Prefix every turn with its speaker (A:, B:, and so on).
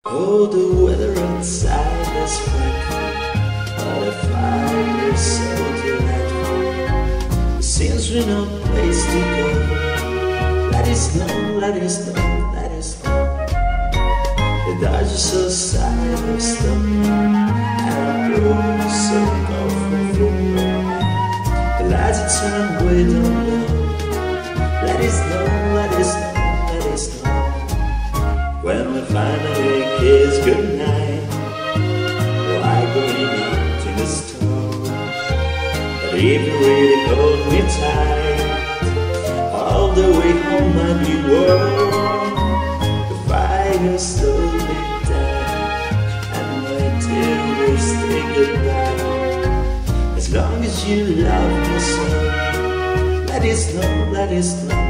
A: Oh, the weather outside is frightful, but I find it so delightful. It seems we no place to go. Let it snow, let it snow, let it snow. The dodge is so sad of stuff, and I grow so comfortable. The lights are turned way down low. Let it snow, let it snow, let it snow. When we finally kiss goodnight, why going out in the storm? But if you really hold me tight, all the way home I'll be warm. The fire slowly dies, and my tears say goodbye. As long as you love me so, let it snow, let it snow.